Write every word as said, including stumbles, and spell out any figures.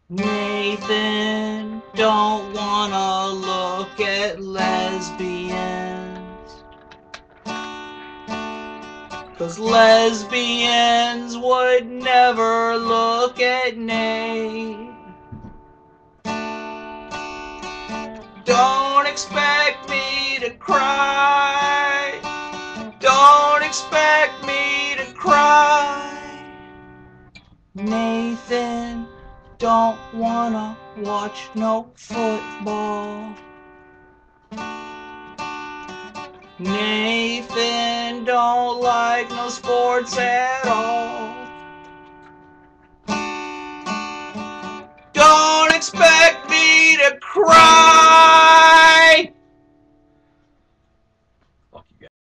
Nathan don't wanna look at lesbians, 'cause lesbians would never look at Nate. Don't expect me to cry. Don't expect me to cry. Nathan don't wanna watch no football. Nathan don't like no sports at all. Don't expect me to cry.